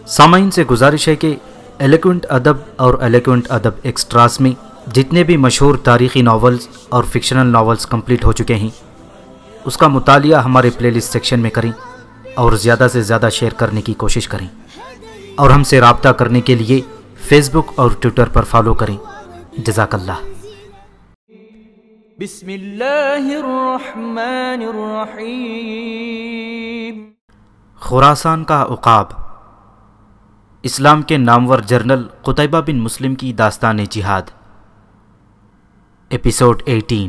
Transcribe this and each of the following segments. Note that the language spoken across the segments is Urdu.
سامعین سے گزارش ہے کہ ایلیکوینٹ ادب اور ایلیکوینٹ ادب ایکسٹراس میں جتنے بھی مشہور تاریخی ناولز اور فکشنل ناولز کمپلیٹ ہو چکے ہیں اس کا مطالعہ ہمارے پلے لسٹ سیکشن میں کریں اور زیادہ سے زیادہ شیئر کرنے کی کوشش کریں، اور ہم سے رابطہ کرنے کے لیے فیس بک اور ٹویٹر پر فالو کریں۔ جزاک اللہ۔ بسم اللہ الرحمن الرحیم۔ خراسان کا عقاب، اسلام کے نامور جرنل قتیبہ بن مسلم کی داستان جہاد، ایپیسوڈ 18۔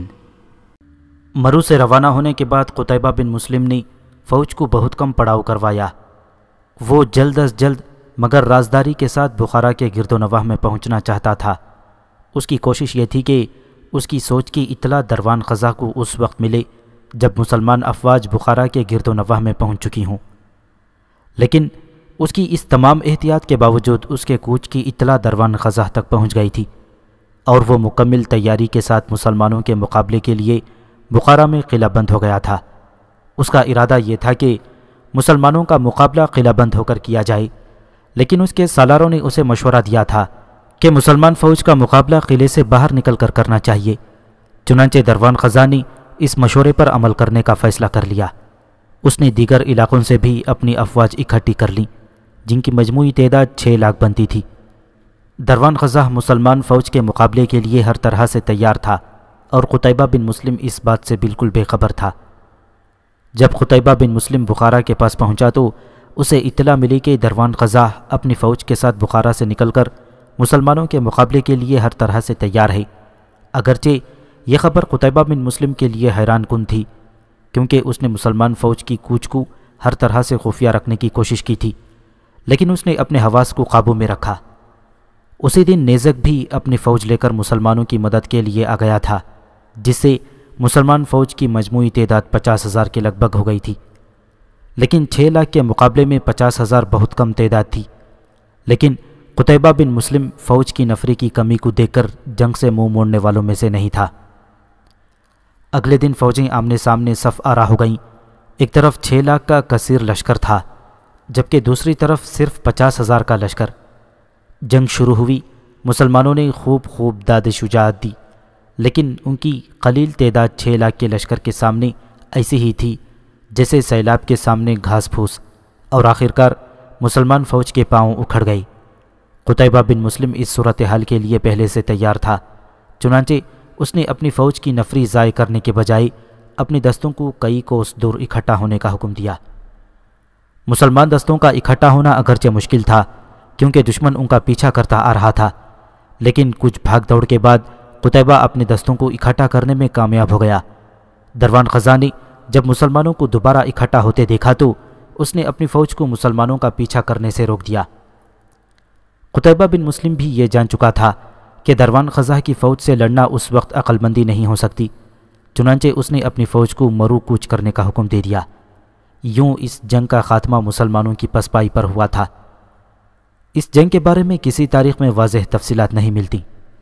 مرو سے روانہ ہونے کے بعد قتیبہ بن مسلم نے فوج کو بہت کم پڑاؤ کروایا۔ وہ جلد از جلد مگر رازداری کے ساتھ بخارا کے گرد و نواح میں پہنچنا چاہتا تھا۔ اس کی کوشش یہ تھی کہ اس کی سوچ کی اطلاع دروان خزاں کو اس وقت ملے جب مسلمان افواج بخارا کے گرد و نواح میں پہنچ چکی ہوں، لیکن اس کی اس تمام احتیاط کے باوجود اس کے کوچ کی اطلاع دروان خزاں تک پہنچ گئی تھی، اور وہ مکمل تیاری کے ساتھ مسلمانوں کے مقابلے کے لیے بخارا میں قلعہ بند ہو گیا تھا۔ اس کا ارادہ یہ تھا کہ مسلمانوں کا مقابلہ قلعہ بند ہو کر کیا جائے، لیکن اس کے سالاروں نے اسے مشورہ دیا تھا کہ مسلمان فوج کا مقابلہ قلعے سے باہر نکل کر کرنا چاہیے۔ چنانچہ دروان خزاں نے اس مشورے پر عمل کرنے کا فیصلہ کر لیا۔ اس نے دیگر علاقوں سے بھی اپنی افواج اکٹھی کر لیں، جن کی مجموعی تعداد 6 لاکھ بنتی تھی۔ دروان خزاں مسلمان فوج کے مقابلے کے لیے ہر طرح سے تیار تھا، اور قتیبہ بن مسلم اس بات سے بالکل بے خبر تھا۔ جب قتیبہ بن مسلم بخارا کے پاس پہنچا تو اسے اطلاع ملی کہ دروان خزاں اپنی فوج کے ساتھ بخارا سے نکل کر مسلمانوں کے مقابلے کے لیے ہر طرح سے تیار ہے۔ اگرچہ یہ خبر قتیبہ بن مسلم کے لیے حیران کن تھی، کیونکہ اس نے مسلمان فوج کی کوچ کو ہر طرح سے خفیہ رکھنے کی کوشش کی تھی، لیکن اس نے اپنے حواس کو قابو میں رکھا۔ اسی دن نیزک بھی اپنی فوج لے کر مسلمانوں کی مدد کے لیے آ گیا تھا، جس سے مسلمان فوج کی مجموعی تعداد 50,000 کے لگ بھگ ہو گئی تھی، لیکن 6 لاکھ کے مقابلے میں 50,000 بہت کم تعداد تھی۔ لیکن قتیبہ بن مسلم فوج کی نفری کی کمی کو دیکھ کر جنگ سے منہ موڑنے والوں میں سے نہیں تھا۔ اگلے دن فوجیں آمنے سامنے صف آرا ہو گئیں۔ ایک طرف 6 لاکھ کا کثیر لشکر تھا، جبکہ دوسری طرف صرف 50,000 کا لشکر۔ جنگ شروع ہوئی۔ مسلمانوں نے خوب داد شجاعت دی، لیکن ان کی قلیل تعداد 6 لاکھ کے لشکر کے سامنے ایسی ہی تھی جیسے سیلاب کے سامنے گھاس پھوس، اور آخرکار مسلمان فوج کے پاؤں اکھڑ گئی۔ قتیبہ بن مسلم اس صورتحال کے لیے پہلے سے تیار تھا، چنانچہ اس نے اپنی فوج کی نفری ضائع کرنے کے بجائے اپنی دستوں کو کئی کوس دور اکٹھا ہونے کا حکم دیا۔ مسلمان دستوں کا اکٹھا ہونا اگرچہ مشکل تھا، کیونکہ دشمن ان کا پیچھا کرتا آ رہا تھا، لیکن کچھ بھاگ دوڑ کے بعد قتیبہ اپنے دستوں کو اکٹھا کرنے میں کامیاب ہو گیا۔ دروان خزاں نے جب مسلمانوں کو دوبارہ اکٹھا ہوتے دیکھا تو اس نے اپنی فوج کو مسلمانوں کا پیچھا کرنے سے روک دیا۔ قتیبہ بن مسلم بھی یہ جان چکا تھا کہ دروان خزاں کی فوج سے لڑنا اس وقت عقل مندی نہیں ہو سکتی، چنانچہ اس نے اپنی فوج کو مرو کوچ کرنے کا حکم دے دیا۔ یوں اس جنگ کا خاتمہ مسلمانوں کی پسپائی پر ہوا تھا۔ اس جنگ کے بارے میں کسی تاریخ میں واضح تفصیلات نہیں ملتی۔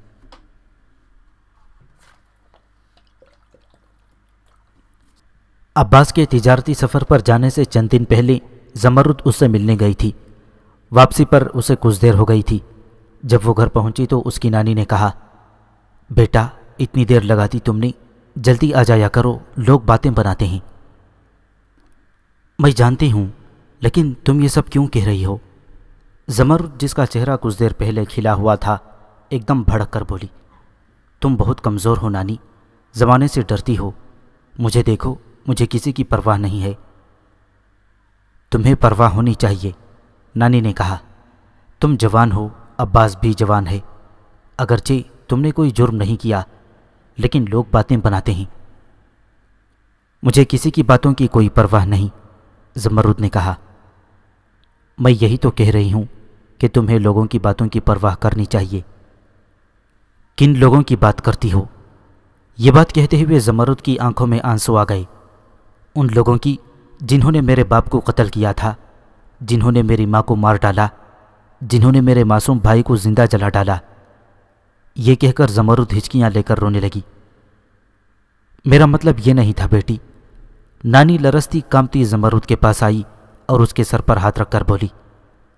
عباس کے تجارتی سفر پر جانے سے چند دن پہلے زمرد اس سے ملنے گئی تھی۔ واپسی پر اسے کچھ دیر ہو گئی تھی۔ جب وہ گھر پہنچی تو اس کی نانی نے کہا، بیٹا اتنی دیر لگاتی تم نے، جلدی آ جایا کرو، لوگ باتیں بناتے ہیں۔ میں جانتی ہوں، لیکن تم یہ سب کیوں کہہ رہی ہو؟ زمرد جس کا چہرہ کچھ دیر پہلے کھلا ہوا تھا ایک دم بھڑک کر بولی، تم بہت کمزور ہو نانی، زمانے سے ڈرتی ہو۔ مجھے دیکھو، مجھے کسی کی پرواہ نہیں ہے۔ تمہیں پرواہ ہونی چاہیے، نانی نے کہا۔ تم جوان ہو، عباس بھی جوان ہے، اگرچہ تم نے کوئی جرم نہیں کیا، لیکن لوگ باتیں بناتے ہیں۔ مجھے کسی کی باتوں کی کوئی پرواہ نہیں، زمرد نے کہا۔ میں یہی تو کہہ رہی ہوں کہ تمہیں لوگوں کی باتوں کی پرواہ کرنی چاہیے۔ کن لوگوں کی بات کرتی ہو؟ یہ بات کہتے ہوئے زمرد کی آنکھوں میں آنسو آ گئے۔ ان لوگوں کی جنہوں نے میرے باپ کو قتل کیا تھا، جنہوں نے میری ماں کو مار ڈالا، جنہوں نے میرے معصوم بھائی کو زندہ جلا ڈالا۔ یہ کہہ کر زمرد ہچکیاں لے کر رونے لگی۔ میرا مطلب یہ نہیں تھا بیٹی۔ نانی لرزتی کامتی زمرد کے پاس آئی اور اس کے سر پر ہاتھ رکھ کر بولی،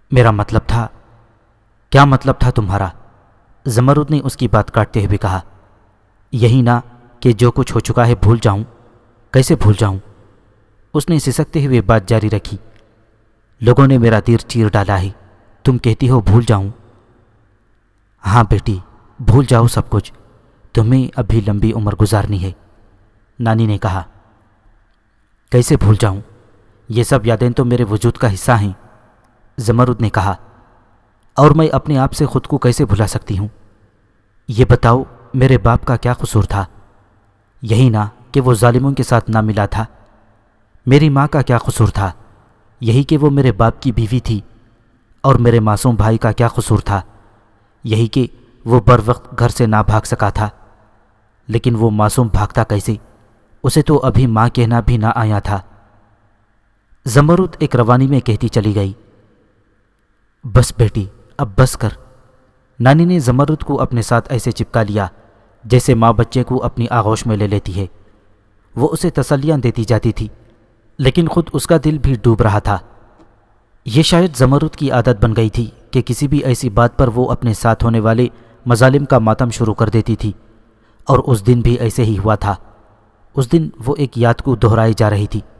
میرا مطلب تھا۔ کیا مطلب تھا تمہارا؟ زمرد نے اس کی بات کاٹتے ہوئے کہا۔ یہی نہ کہ جو کچھ ہو چکا ہے بھول جاؤں؟ کیسے بھول جاؤں؟ اس نے سسکتے ہوئے بات جاری رکھی۔ لوگوں نے میرا تیر چیر ڈالا ہے، تم کہتی ہو بھول جاؤں؟ ہاں بیٹی، بھول جاؤ سب کچھ، تمہیں ابھی لمبی عمر گزارنی ہے، نانی نے کہا۔ کیسے بھول جاؤں؟ یہ سب یادیں تو میرے وجود کا حصہ ہیں، زمرد نے کہا۔ اور میں اپنے آپ سے خود کو کیسے بھلا سکتی ہوں؟ یہ بتاؤ میرے باپ کا کیا قصور تھا؟ یہی نہ کہ وہ ظالموں کے ساتھ نہ ملا تھا۔ میری ماں کا کیا قصور تھا؟ یہی کہ وہ میرے باپ کی بیوی تھی۔ اور میرے معصوم بھائی کا کیا قصور تھا؟ یہی کہ وہ بر وقت گھر سے نہ بھاگ سکا تھا۔ لیکن وہ معصوم بھاگتا کیسے؟ اسے تو ابھی ماں کہنا بھی نہ آیا تھا۔ زمرد ایک روانی میں کہتی چلی گئی۔ بس بیٹی، اب بس کر۔ نانی نے زمرد کو اپنے ساتھ ایسے چپکا لیا جیسے ماں بچے کو اپنی آغوش میں لے لیتی ہے۔ وہ اسے تسلیاں دیتی جاتی تھی، لیکن خود اس کا دل بھی ڈوب رہا تھا۔ یہ شاید زمرد کی عادت بن گئی تھی کہ کسی بھی ایسی بات پر وہ اپنے ساتھ ہونے والے مظالم کا ماتم شروع کر دیتی تھی، اور اس دن بھی ایسے ہی ہوا تھا۔ اس دن وہ ایک یاد کو دہرائی جا رہی تھی۔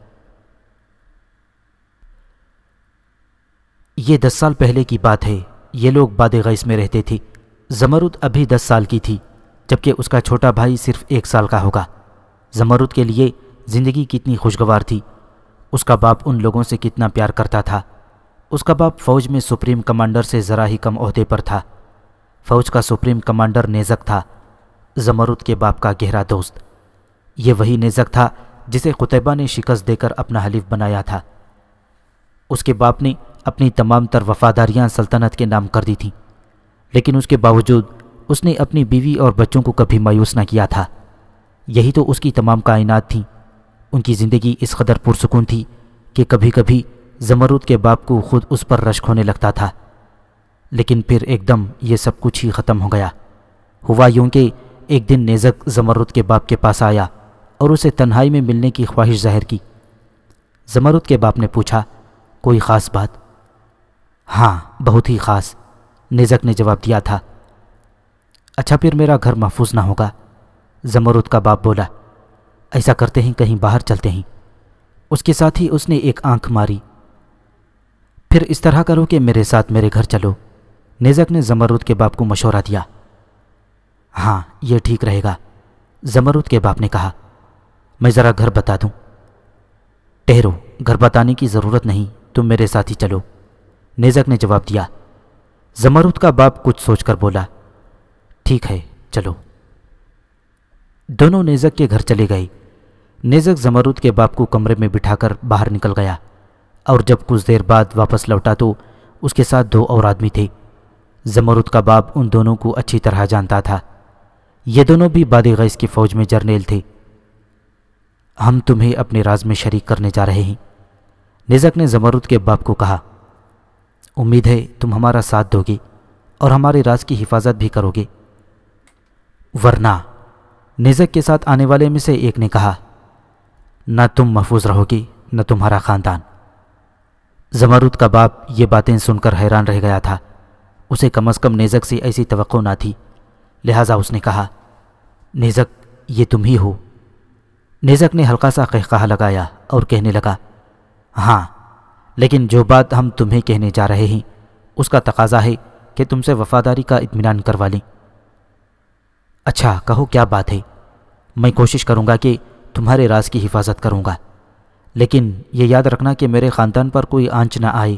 یہ 10 سال پہلے کی بات ہے۔ یہ لوگ باد غیث میں رہتے تھے۔ زمرد ابھی 10 سال کی تھی، جبکہ اس کا چھوٹا بھائی صرف 1 سال کا ہوگا۔ زمرد کے لیے زندگی کتنی خوشگوار تھی۔ اس کا باپ ان لوگوں سے کتنا پیار کرتا تھا۔ اس کا باپ فوج میں سپریم کمانڈر سے ذرا ہی کم عہدے پر تھا۔ فوج کا سپریم کمانڈر نیزک تھا، زمرد کے باپ کا گہرا دوست۔ یہ وہی نیزک تھا جسے قتیبہ نے شکست دے کر اپنا حلیف بنایا تھا۔ اس کے باپ نے اپنی تمام تر وفاداریاں سلطنت کے نام کر دی تھیں، لیکن اس کے باوجود اس نے اپنی بیوی اور بچوں کو کبھی مایوس نہ کیا تھا۔ یہی تو اس کی تمام کائنات تھیں۔ ان کی زندگی اس قدر پرسکون تھی کہ کبھی کبھی زمرد کے باپ کو خود اس پر رشک ہونے لگتا تھا۔ لیکن پھر ایک دم یہ سب کچھ ہی ختم ہو گیا۔ ہوا یوں کہ ایک دن نیزک زمرد کے باپ کے پاس آیا اور اسے تنہائی میں ملنے کی خواہش ظاہر کی۔ زمرد کے باپ نے پوچھا، کوئی خاص بات؟ ہاں، بہت ہی خاص، نیزک نے جواب دیا تھا۔ اچھا، پھر میرا گھر محفوظ نہ ہوگا، زمرد کا باپ بولا۔ ایسا کرتے ہیں کہیں باہر چلتے ہیں۔ اس کے ساتھ ہی اس نے ایک آنکھ ماری۔ پھر اس طرح کرو کہ میرے ساتھ میرے گھر چلو، نیزک نے زمرد کے باپ کو مشورہ دیا۔ ہاں، یہ ٹھیک رہے گا، زمرد کے باپ نے کہا۔ میں ذرا گھر بتا دوں؟ ٹھہرو، گھر بتانے کی ضرورت نہیں، تم میرے ساتھ ہی چلو، نیزک نے جواب دیا۔ زمرد کا باپ کچھ سوچ کر بولا، ٹھیک ہے، چلو۔ دونوں نیزک کے گھر چلے گئے۔ نیزک زمرد کے باپ کو کمرے میں بٹھا کر باہر نکل گیا، اور جب کچھ دیر بعد واپس لوٹا تو اس کے ساتھ 2 اور آدمی تھے۔ زمرد کا باپ ان دونوں کو اچھی طرح جانتا تھا۔ یہ دونوں بھی باد غیث کی فوج میں جرنیل تھے۔ ہم تمہیں اپنے راز میں شریک کرنے جا رہے ہیں، نیزک نے زمرد کے باپ کو کہا۔ امید ہے تم ہمارا ساتھ دو گے اور ہمارے راز کی حفاظت بھی کرو گے۔ ورنہ، نیزک کے ساتھ آنے والے میں سے ایک نے کہا، نہ تم محفوظ رہو گے نہ تمہارا خاندان۔ زمرد کا باپ یہ باتیں سن کر حیران رہ گیا تھا۔ اسے کم از کم نیزک سے ایسی توقع نہ تھی، لہٰذا اس نے کہا، نیزک، یہ تم ہی ہو؟ نیزک نے ہلکا سا قہقہہ لگایا اور کہنے لگا، ہاں، لیکن جو بات ہم تمہیں کہنے جا رہے ہیں اس کا تقاضا ہے کہ تم سے وفاداری کا اطمینان کروا لیں۔ اچھا، کہو کیا بات ہے؟ میں کوشش کروں گا کہ تمہارے راز کی حفاظت کروں گا، لیکن یہ یاد رکھنا کہ میرے خاندان پر کوئی آنچ نہ آئے۔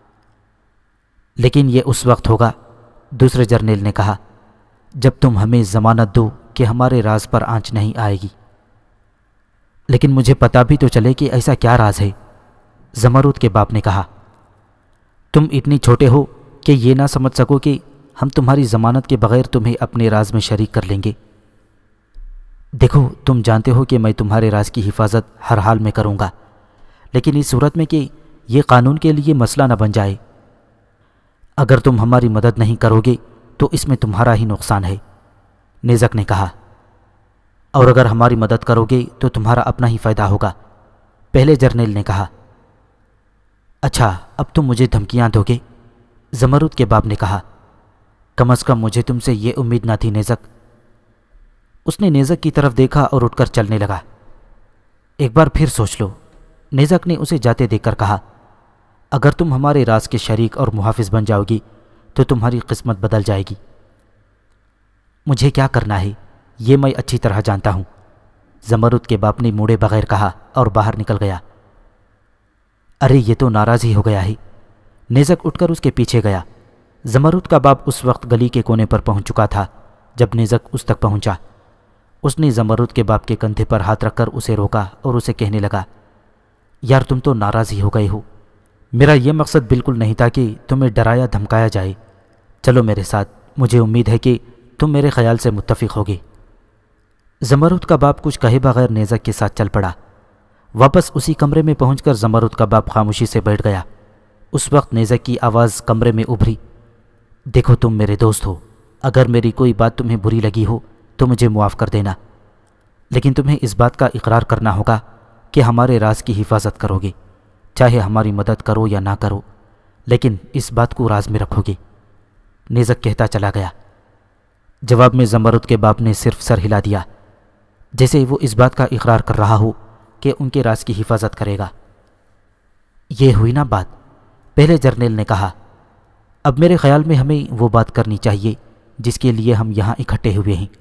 لیکن یہ اس وقت ہوگا، دوسرے جرنیل نے کہا، جب تم ہمیں ضمانت دو کہ ہمارے راز پر آنچ نہیں آئے گی۔ لیکن مجھے پتہ بھی تو چلے کہ ایسا کیا راز ہے، زمرد کے باپ نے کہا۔ تم اتنی چھوٹے ہو کہ یہ نہ سمجھ سکو کہ ہم تمہاری ضمانت کے بغیر تمہیں اپنے راز میں شریک کر لیں گے۔ دیکھو، تم جانتے ہو کہ میں تمہارے راز کی حفاظت ہر حال میں کروں گا، لیکن اس صورت میں کہ یہ قانون کے لیے مسئلہ نہ بن جائے۔ اگر تم ہماری مدد نہیں کرو گے تو اس میں تمہارا ہی نقصان ہے، نیزک نے کہا۔ اور اگر ہماری مدد کرو گے تو تمہارا اپنا ہی فائدہ ہوگا، پہلے جرنیل نے کہا۔ اچھا، اب تم مجھے دھمکیاں دو گے، زمرد کے باپ نے کہا، کم از کم مجھے تم سے یہ امید نہ تھی نیزک۔ اس نے نیزک کی طرف دیکھا اور اٹھ کر چلنے لگا۔ ایک بار پھر سوچ لو، نیزک نے اسے جاتے دیکھ کر کہا، اگر تم ہمارے راز کے شریک اور محافظ بن جاؤ گی تو تمہاری قسمت بدل جائے گی۔ مجھے کیا کرنا ہے یہ میں اچھی طرح جانتا ہوں، زمرد کے باپ نے موڑے بغیر کہا اور باہر نکل گیا۔ ارے یہ تو ناراض ہی ہو گیا ہے۔ نیزک اٹھ کر اس کے پیچھے گیا۔ زمرد کا باپ اس وقت گلی کے کونے پر پہنچ چکا تھا جب نیزک اس تک پہنچا۔ اس نے زمرد کے باپ کے کندھے پر ہاتھ رکھ کر اسے روکا اور اسے کہنے لگا، یار تم تو ناراض ہی ہو گئے ہو۔ میرا یہ مقصد بالکل نہیں تھا کہ تمہیں ڈرایا دھمکایا جائے۔ چلو میرے ساتھ، مجھے امید ہے کہ تم میرے خیال سے متفق ہوگے۔ زمرد کا باپ کچھ کہے بغیر نیزک کے ساتھ چل پڑا۔ واپس اسی کمرے میں پہنچ کر زمرد کا باپ خاموشی سے بیٹھ گیا۔ اس وقت نیزک کی آواز کمرے میں ابھری، دیکھو تم میرے دوست ہو، اگر میری کوئی بات تمہیں بری لگی ہو تو مجھے معاف کر دینا، لیکن تمہیں اس بات کا اقرار کرنا ہوگا کہ ہمارے راز کی حفاظت کرو گے، چاہے ہماری مدد کرو یا نہ کرو، لیکن اس بات کو راز میں رکھو گے۔ نیزک کہتا چلا گیا۔ جواب میں زمرد کے باپ نے صرف سر ہلا دیا، جیسے وہ اس بات کا اقرار کر رہا ہو کہ ان کے راز کی حفاظت کرے گا۔ یہ ہوئی نا بات، پہلے جرنیل نے کہا، اب میرے خیال میں ہمیں وہ بات کرنی چاہیے جس کے لیے ہم یہاں اکٹھے ہوئے ہیں۔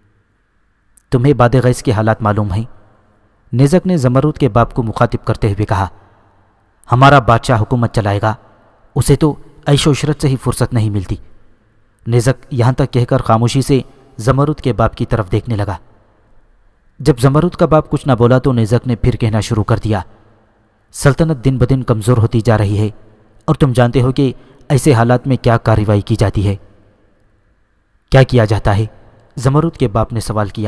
تمہیں باد غیث کے حالات معلوم ہیں؟ نیزک نے زمرد کے باپ کو مخاطب کرتے ہوئے کہا، ہمارا بادشاہ حکومت چلائے گا، اسے تو عیش و عشرت سے ہی فرصت نہیں ملتی۔ نیزک یہاں تک کہہ کر خاموشی سے زمرد کے باپ کی طرف دیکھنے لگا۔ جب زمرد کا باپ کچھ نہ بولا تو نیزک نے پھر کہنا شروع کر دیا، سلطنت دن بدن کمزور ہوتی جا رہی ہے اور تم جانتے ہو کہ ایسے حالات میں کیا کارروائی کی جاتی ہے۔ کیا کیا جاتا ہے؟ زمرد کے باپ نے سوال کیا۔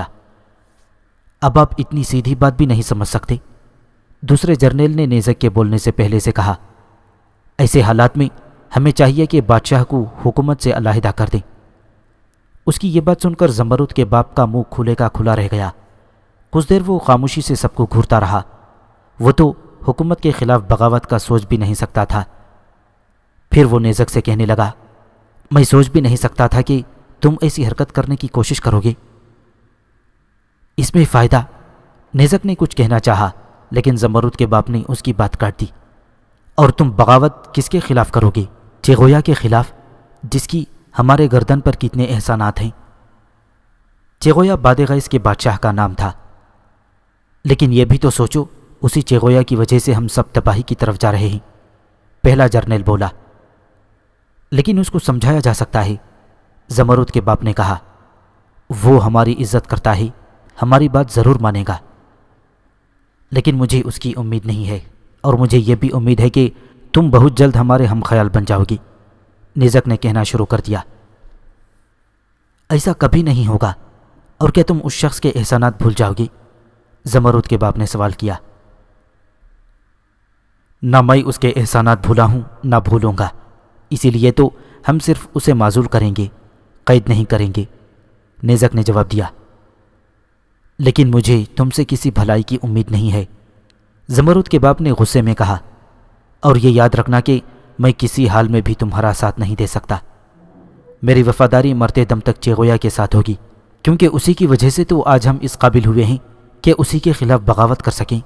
اب آپ اتنی سیدھی بات بھی نہیں سمجھ سکتے؟ دوسرے جرنیل نے نیزک کے بولنے سے پہلے سے کہا، ایسے حالات میں ہمیں چاہیے کہ بادشاہ کو حکومت سے علیحدہ کر دیں۔ اس کی یہ بات سن کر زمرد کے باپ کا منہ کھلے کا کھلا رہ گیا۔ کچھ دیر وہ خاموشی سے سب کو گھورتا رہا۔ وہ تو حکومت کے خلاف بغاوت کا سوچ بھی نہیں سکتا تھا۔ پھر وہ نیزک سے کہنے لگا، میں سوچ بھی نہیں سکتا تھا کہ تم ایسی حرکت کرنے کی کوشش کرو گے۔ اس میں فائدہ، نیزک نے کچھ کہنا چاہا لیکن زمرد کے باپ نے اس کی بات کاٹ دی۔ اور تم بغاوت کس کے خلاف کرو گے؟ چیغویا کے خلاف، جس کی ہمارے گردن پر کتنے احسانات ہیں۔ چیغویا باد غیث کے بادشاہ کا نام تھا، لیکن یہ بھی تو سوچو، اسی چیغویا کی وجہ سے ہم سب تباہی کی طرف جا رہے ہیں، پہلا جرنیل بولا۔ لیکن اس کو سمجھایا جا سکتا ہے، زمرد کے باپ نے کہا، وہ ہماری عزت کرتا ہے، ہماری بات ضرور مانے گا، لیکن مجھے اس کی امید نہیں ہے، اور مجھے یہ بھی امید ہے کہ تم بہت جلد ہمارے ہم خیال بن جاؤ گی۔ نیزک نے کہنا شروع کر دیا، ایسا کبھی نہیں ہوگا، اور کیا تم اس شخص کے احسانات بھول جاؤ گی؟ زمرد کے باپ نے سوال کیا۔ نہ میں اس کے احسانات بھولا ہوں نہ بھولوں گا، اسی لیے تو ہم صرف اسے معزول کریں گے، قید نہیں کریں گے، نیزک نے جواب دیا۔ لیکن مجھے تم سے کسی بھلائی کی امید نہیں ہے، زمرد کے باپ نے غصے میں کہا، اور یہ یاد رکھنا کہ میں کسی حال میں بھی تمہارا ساتھ نہیں دے سکتا۔ میری وفاداری مرتے دم تک چیغویا کے ساتھ ہوگی، کیونکہ اسی کی وجہ سے تو آج ہم اس قابل ہوئے ہیں کہ اسی کے خلاف بغاوت کر سکیں۔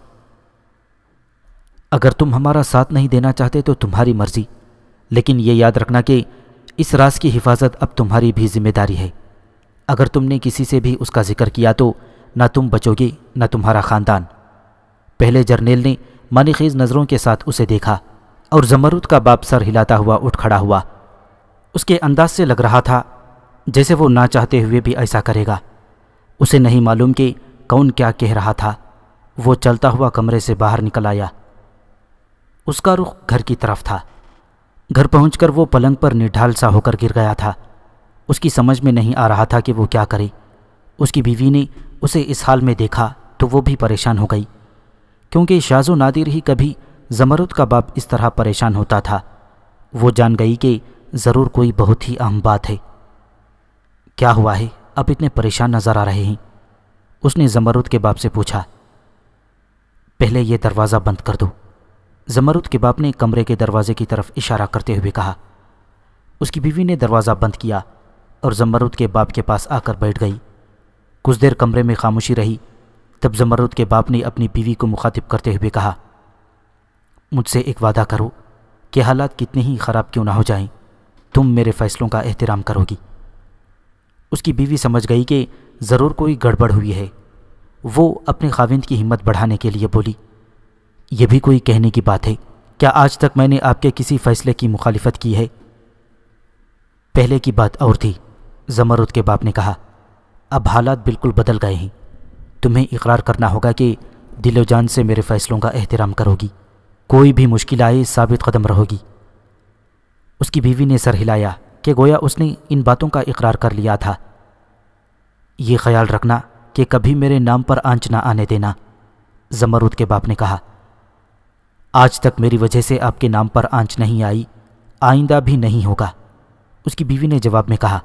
اگر تم ہمارا ساتھ نہیں دینا چاہتے تو تمہاری مرضی، لیکن یہ یاد رکھنا کہ اس راز کی حفاظت اب تمہاری بھی ذمہ داری ہے۔ اگر تم نے کسی سے بھی اس کا ذکر کیا تو نہ تم بچو گے نہ تمہارا خاندان۔ پہلے جرنیل نے معنی خیز نظروں کے ساتھ اسے دیکھا، اور زمرد کا باپ سر ہلاتا ہوا اٹھ کھڑا ہوا۔ اس کے انداز سے لگ رہا تھا جیسے وہ نہ چاہتے ہوئے بھی ایسا کرے گا۔ اسے نہیں معلوم کہ کون کیا کہہ رہا تھا۔ وہ چلتا ہوا کمرے سے باہر نکل آیا۔ اس کا رخ گھر کی طرف تھا۔ گھر پہنچ کر وہ پلنگ پر نڈھال سا ہو کر گر گیا تھا۔ اس کی سمجھ میں نہیں آ رہا تھا کہ وہ کیا کرے۔ اس کی بیوی نے اسے اس حال میں دیکھا تو وہ بھی پریشان ہو گئی، کیونکہ شاذ و نادر ہی کبھی زمرد کا باپ اس طرح پریشان ہوتا تھا۔ وہ جان گئی کہ ضرور کوئی بہت ہی اہم بات ہے۔ کیا ہوا ہے؟ اب اتنے پریشان نظر آ رہے ہیں؟ اس نے زمرد کے باپ سے پوچھا۔ پہلے یہ دروازہ بند کر دو، زمرد کے باپ نے کمرے کے دروازے کی طرف اشارہ کرتے ہوئے کہا۔ اس کی بیوی نے دروازہ بند کیا اور زمرد کے باپ کے پاس آ کر بیٹھ گئی۔ کچھ دیر کمرے میں خاموشی رہی، تب زمرد کے باپ نے اپنی بیوی کو مخاطب کرتے ہوئے کہا، مجھ سے ایک وعدہ کرو کہ حالات کتنے ہی خراب کیوں نہ ہو جائیں، تم میرے فیصلوں کا احترام کرو گی۔ اس کی بیوی سمجھ گئی کہ ضرور کوئی گڑبڑ ہوئی ہے۔ وہ اپنے خاوند کی ہمت بڑھانے کے لیے بولی، یہ بھی کوئی کہنے کی بات ہے؟ کیا آج تک میں نے آپ کے کسی فیصلے کی مخالفت کی ہے؟ پہلے کی بات اور تھی، زمرد کے باپ نے کہا، اب حالات بالکل بدل گئے ہیں۔ تمہیں اقرار کرنا ہوگا کہ دل و جان سے میرے فیصلوں کا احترام کرو گی، کوئی بھی مشکل آئے ثابت قدم رہو گی۔ اس کی بیوی نے سر ہلایا کہ گویا اس نے ان باتوں کا اقرار کر لیا تھا۔ یہ خیال رکھنا کہ کبھی میرے نام پر آنچ نہ آنے دینا، زمرد کے باپ نے کہا۔ آج تک میری وجہ سے آپ کے نام پر آنچ نہیں آئی، آئندہ بھی نہیں ہوگا، اس کی بیوی نے جواب میں کہا۔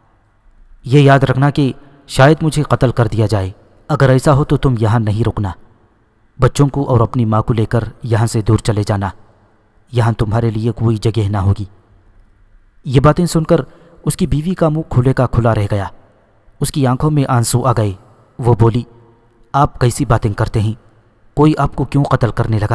یہ یاد رکھنا کہ شاید مجھے قتل کر دیا جائے، اگر ایسا ہو تو تم یہاں نہیں رکنا، بچوں کو اور اپنی ماں کو لے کر یہاں سے دور چلے جانا، یہاں تمہارے لیے کوئی جگہ نہ ہوگی۔ یہ باتیں سن کر اس کی بیوی کا منہ کھلے کا کھلا رہ گیا، اس کی آنکھوں میں آنسو آ گئے۔ وہ بولی، آپ کیسی باتیں کرتے ہیں؟ کوئی آپ کو کیوں قتل کرنے لگا؟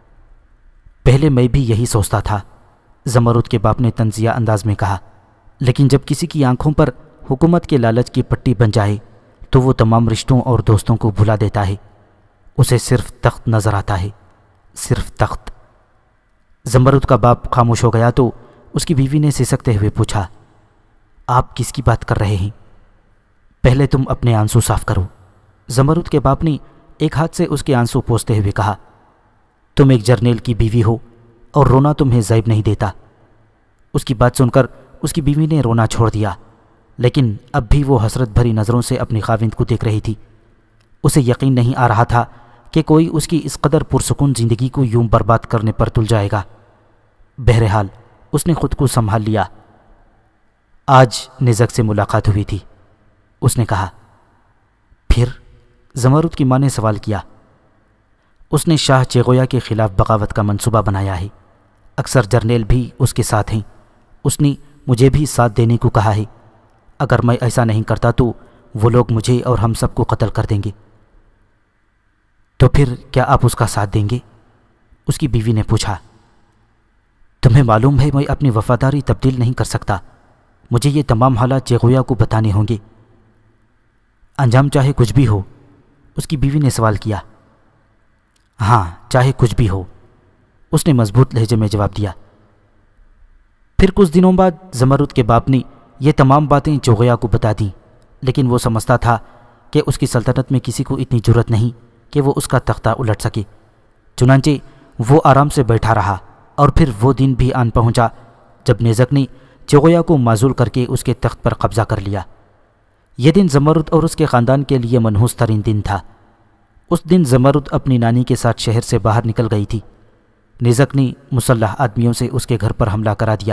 پہلے میں بھی یہی سوچتا تھا، زمرد کے باپ نے طنزیہ انداز میں کہا، لیکن جب کسی کی آنکھوں پر حکومت کے لالچ کی پٹی بن جائے تو وہ تمام رشتوں اور دوستوں کو بھلا دیتا ہے، اسے صرف تخت نظر آتا ہے، صرف تخت۔ زمرد کا باپ خاموش ہو گیا تو اس کی بیوی نے سسکتے ہوئے پوچھا، آپ کس کی بات کر رہے ہیں؟ پہلے تم اپنے آنسو صاف کرو، زمرد کے باپ نے ایک ہاتھ سے اس کے آنسو پوچھتے ہوئے کہا۔ تم ایک جرنیل کی بیوی ہو اور رونا تمہیں زیب نہیں دیتا۔ اس کی بات سن کر اس کی بیوی نے رونا چھوڑ دیا، لیکن اب بھی وہ حسرت بھری نظروں سے اپنی خاوند کو دیکھ رہی تھی۔ اسے یقین نہیں آ رہا تھا کہ کوئی اس کی اس قدر پرسکون زندگی کو یوں برباد کرنے پر تل جائے گا۔ بہرحال اس نے خود کو سنبھال لیا۔ آج نزک سے ملاقات ہوئی تھی، اس نے کہا۔ پھر؟ زمرد کی ماں نے سوال کیا۔ اس نے شاہ چیغویا کے خلاف بغاوت کا منصوبہ بنایا ہے، اکثر جرنیل بھی اس کے ساتھ ہیں، اس نے مجھے بھی ساتھ دینے کو کہا ہے، اگر میں ایسا نہیں کرتا تو وہ لوگ مجھے اور ہم سب کو قتل کر دیں گے۔ تو پھر کیا آپ اس کا ساتھ دیں گے؟ اس کی بیوی نے پوچھا۔ تمہیں معلوم ہے میں اپنی وفاداری تبدیل نہیں کر سکتا، مجھے یہ تمام حالات چیغویا کو بتانے ہوں گے، انجام چاہے کچھ بھی ہو، اس کی بیوی نے سوال کیا۔ ہاں، چاہے کچھ بھی ہو، اس نے مضبوط لہجے میں جواب دیا۔ پھر کچھ دنوں بعد زمرد کے باپ نے یہ تمام باتیں چیغویا کو بتا دیں، لیکن وہ سمجھتا تھا کہ اس کی سلطنت میں کسی کو اتنی جرأت نہیں کہ وہ اس کا تختہ الٹ سکے، چنانچہ وہ آرام سے بیٹھا رہا۔ اور پھر وہ دن بھی آن پہنچا جب نیزک نے چیغویا کو معزول کر کے اس کے تخت پر قبضہ کر لیا۔ یہ دن زمرد اور اس کے خاندان کے لیے منحوس ترین دن تھا۔ اس دن زمرد اپنی نانی کے ساتھ شہر سے باہر نکل گئی تھی۔ نیزک نے مسلح آدمیوں سے اس کے گھر پر حملہ کرا دیا۔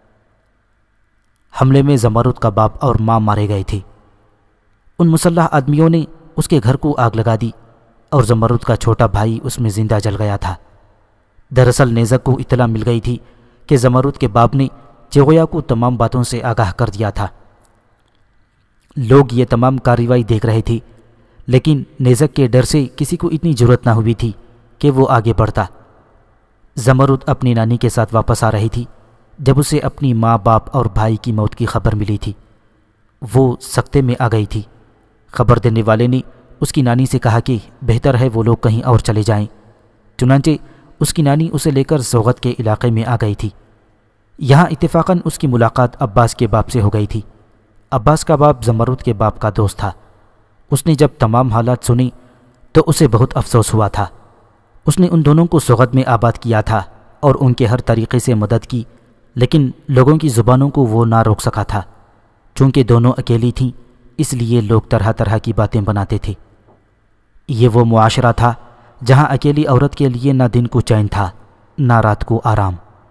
حملے میں زمرد کا باپ اور ماں مارے گئے تھے۔ ان مسلح آدمیوں نے اس کے گھر کو آگ لگا دی اور زمرد کا چھوٹا بھائی اس میں زندہ جل گیا تھا۔ دراصل نیزک کو اطلاع مل گئی تھی کہ زمرد کے باپ نے چیغویا کو تمام باتوں سے آگاہ کر دیا تھا۔ لوگ یہ تمام کارروائی دیکھ رہے تھے، لیکن نیزک کے ڈر سے کسی کو اتنی جرأت نہ ہوئی تھی کہ وہ آگے بڑھتا۔ زمرد اپنی نانی کے ساتھ واپس آ رہی تھی جب اسے اپنی ماں، باپ اور بھائی کی موت کی خبر ملی تھی۔ وہ سکتے میں آ گئی تھی۔ خبر دینے والے نے اس کی نانی سے کہا کہ بہتر ہے وہ لوگ کہیں اور چلے جائیں، چنانچہ اس کی نانی اسے لے کر سوغد کے علاقے میں آ گئی تھی۔ یہاں اتفاقاً اس کی ملاقات عباس کے باپ سے ہو گئی تھی۔ عباس کا باپ زمرد کے باپ کا دوست تھا۔ اس نے جب تمام حالات سنی تو اسے بہت افسوس ہوا تھا۔ اس نے ان دونوں کو سوغد میں آباد کیا تھا اور ان کے ہر طریقے سے مدد کی، لیکن لوگوں کی زبانوں کو وہ نہ روک سکا تھا۔ چونکہ دونوں اکیلی تھیں، اس لیے لوگ طرح طرح کی باتیں بناتے تھے۔ یہ وہ معاشرہ تھا جہاں اکیلی عورت کے لیے نہ دن کو چین تھا، نہ رات کو آرام۔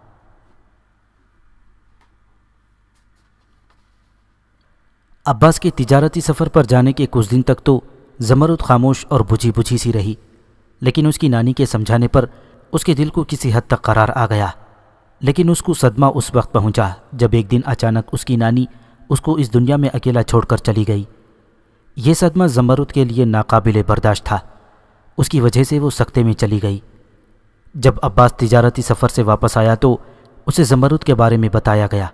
عباس کے تجارتی سفر پر جانے کے کچھ دن تک تو زمرد خاموش اور بجھی بجھی سی رہی، لیکن اس کی نانی کے سمجھانے پر اس کے دل کو کسی حد تک قرار آ گیا۔ لیکن اس کو صدمہ اس وقت پہنچا جب ایک دن اچانک اس کی نانی اس کو اس دنیا میں اکیلا چھوڑ کر چلی گئی۔ یہ صدمہ زمرد کے لیے ناقابل برداشت تھا، اس کی وجہ سے وہ سکتے میں چلی گئی۔ جب عباس تجارتی سفر سے واپس آیا تو اسے زمرد کے بارے میں بتایا گیا۔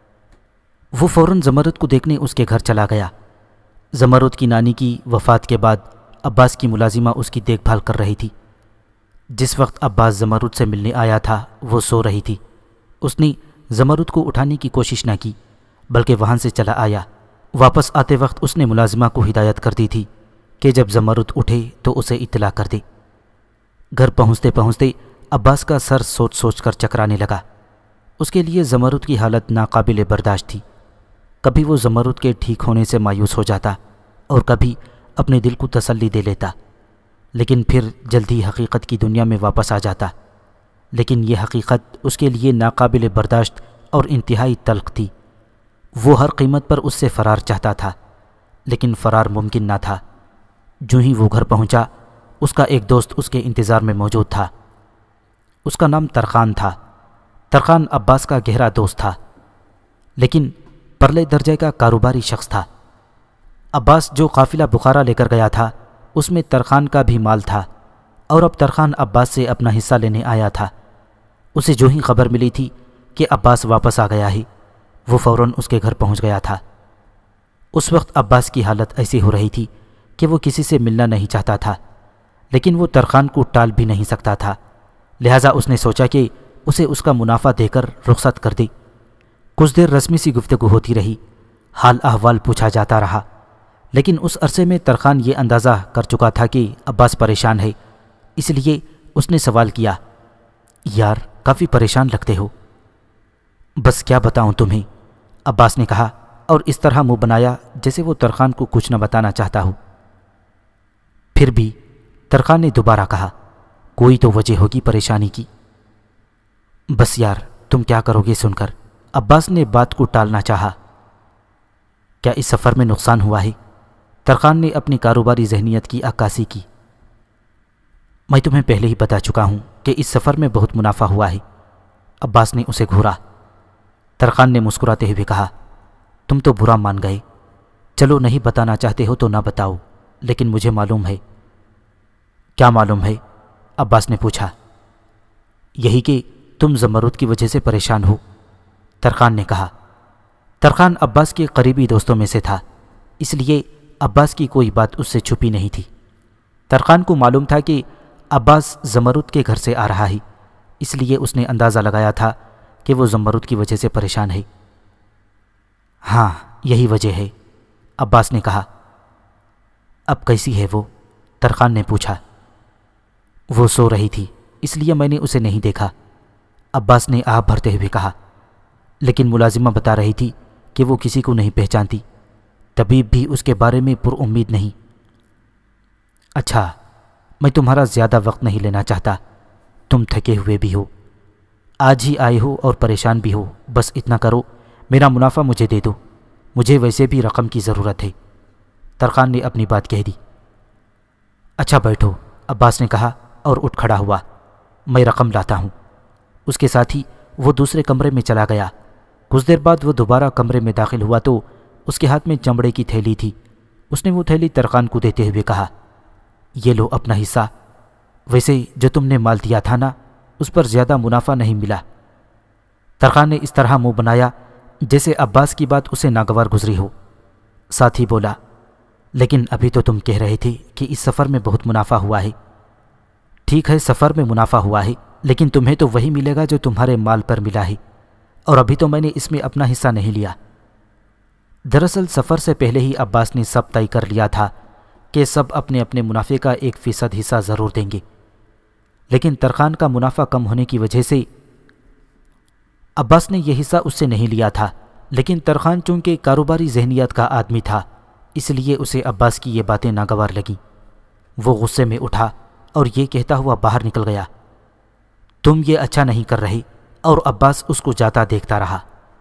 وہ فوراً زمرد کو دیکھنے اس کے گھر چلا گیا۔ زمرد کی نانی کی وفات کے بعد عباس کی ملازمہ اس کی دیکھ بھال کر رہی تھی۔ جس وقت عباس زمرد سے ملنے آیا تھا وہ سو رہی تھی۔ اس نے زمرد کو اٹھانے کی کوشش نہ کی بلکہ وہاں سے چلا آیا۔ واپس آتے وقت اس نے ملازمہ کو ہدایت کر دی تھی کہ جب زمرد اٹھے تو اسے اطلاع کر دے۔ گھر پہنچتے پہنچتے عباس کا سر سوچ سوچ کر چکرانے لگا۔ اس کے لیے زمرد کی حالت ناقابل برداشت تھی۔ کبھی وہ زمرد کے ٹھیک ہونے سے مایوس ہو جاتا اور کبھی اپنے دل کو تسلی دے لیتا، لیکن پھر جلدی حقیقت کی دنیا میں واپس آ جاتا۔ لیکن یہ حقیقت اس کے لیے ناقابل برداشت اور انتہائی تلخ تھی۔ وہ ہر قیمت پر اس سے فرار چاہتا تھا، لیکن فرار ممکن نہ تھا۔ جو ہی وہ گھر پہنچا اس کا ایک دوست اس کے انتظار میں موجود تھا۔ اس کا نام ترخان تھا۔ ترخان عباس کا گہرا دوست تھا، لیکن پرلے درجے کا کاروباری شخص تھا۔ عباس جو قافلہ بخارا لے کر گیا تھا اس میں ترخان کا بھی مال تھا، اور اب ترخان عباس سے اپنا حصہ لینے آیا تھا۔ اسے جو ہی خبر ملی تھی کہ عباس واپس آ گیا ہے وہ فوراً اس کے گھر پہنچ گیا تھا۔ اس وقت عباس کی حالت ایسی ہو رہی تھی کہ وہ کسی سے ملنا نہیں چاہتا تھا، لیکن وہ ترخان کو ٹال بھی نہیں سکتا تھا، لہٰذا اس نے سوچا کہ اسے اس کا منافع دے کر رخصت کر دے۔ کچھ دیر رسمی سی گفتگو ہوتی رہی، حال احوال پوچھا جاتا رہا، لیکن اس عرصے میں ترخان یہ اندازہ کر چکا تھا کہ عباس پریشان ہے، اس لیے اس نے سوال کیا، یار کافی پریشان لگتے ہو۔ بس کیا بتاؤں تمہیں، عباس نے کہا اور اس طرح منہ بنایا جیسے وہ ترخان کو کچھ نہ بتانا چاہتا ہو۔ پھر بھی ترخان نے دوبارہ کہا، کوئی تو وجہ ہوگی پریشانی کی۔ بس یار تم کیا کرو گے سن کر، عباس نے بات کو ٹالنا چاہا۔ کیا اس سفر میں نقصان ہوا ہے؟ ترخان نے اپنی کاروباری ذہنیت کی عکاسی کی۔ میں تمہیں پہلے ہی بتا چکا ہوں کہ اس سفر میں بہت منافع ہوا ہے، عباس نے اسے گھورا۔ ترخان نے مسکراتے ہوئے کہا، تم تو برا مان گئے، چلو نہیں بتانا چاہتے ہو تو نہ بتاؤ، لیکن مجھے معلوم ہے۔ کیا معلوم ہے؟ عباس نے پوچھا۔ یہی کہ تم زمرد کی وجہ سے پریشان ہو، ترخان نے کہا۔ ترخان عباس کے قریبی دوستوں میں سے تھا، اس لیے عباس کی کوئی بات اس سے چھپی نہیں تھی۔ ترخان کو معلوم تھا کہ عباس زمرد کے گھر سے آ رہا ہے، اس لیے اس نے اندازہ لگایا تھا کہ وہ زمرد کی وجہ سے پریشان ہے۔ ہاں یہی وجہ ہے، عباس نے کہا۔ اب کیسی ہے وہ؟ ترخان نے پوچھا۔ وہ سو رہی تھی، اس لیے میں نے اسے نہیں دیکھا، عباس نے آہ بھرتے ہوئے کہا۔ لیکن ملازمہ بتا رہی تھی کہ وہ کسی کو نہیں پہچانتی، طبیب بھی اس کے بارے میں پر امید نہیں۔ اچھا، میں تمہارا زیادہ وقت نہیں لینا چاہتا، تم تھکے ہوئے بھی ہو، آج ہی آئے ہو اور پریشان بھی ہو، بس اتنا کرو، میرا منافع مجھے دے دو، مجھے ویسے بھی رقم کی ضرورت ہے، ترخان نے اپنی بات کہہ دی۔ اچھا بیٹھو، عباس نے کہا اور اٹھ کھڑا ہوا، میں رقم لاتا ہوں۔ اس کے ساتھ ہی وہ دوسرے کمرے میں چلا گیا۔ کچھ دیر بعد وہ دوبارہ کمرے میں داخل ہوا تو اس کے ہاتھ میں چمڑے کی تھیلی تھی۔ اس نے وہ تھیلی ترخان کو دیتے ہوئے کہا، یہ لو اپنا حصہ، ویسے جو تم نے مال دیا تھا نا اس پر زیادہ منافع نہیں ملا۔ ترخان نے اس طرح منہ بنایا جیسے عباس کی بات اسے ناگوار گزری ہو۔ ساتھ ہی بولا، لیکن ابھی تو تم کہہ رہے تھے کہ اس سفر میں بہت منافع ہوا ہے۔ ٹھیک ہے سفر میں منافع ہوا ہے، لیکن تمہیں تو وہی ملے گا جو تمہارے مال پر ملا ہے، اور ابھی تو میں نے اس میں اپنا حصہ نہیں لیا۔ دراصل سفر سے پہلے ہی عباس نے سب طے کر لیا تھا کہ سب اپنے اپنے منافع کا 1% حصہ ضرور دیں گے، لیکن ترخان کا منافع کم ہونے کی وجہ سے عباس نے یہ حصہ اس سے نہیں لیا تھا، لیکن ترخان چونکہ کاروباری ذہنیت کا آدمی تھا اس لیے اسے عباس کی یہ باتیں ناگوار لگیں۔ وہ غصے میں اٹھا اور یہ کہتا ہوا باہر نکل گیا، تم یہ اچھا نہیں کر رہے، اور عباس اس کو جاتا دیکھتا رہا۔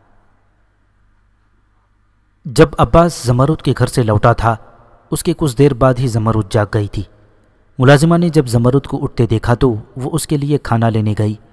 جب عباس زمرد کے گھر سے لوٹا تھا اس کے کچھ دیر بعد ہی زمرد جاگ گئی تھی۔ ملازمہ نے جب زمرد کو اٹھتے دیکھا تو وہ اس کے لیے کھانا لینے گئی،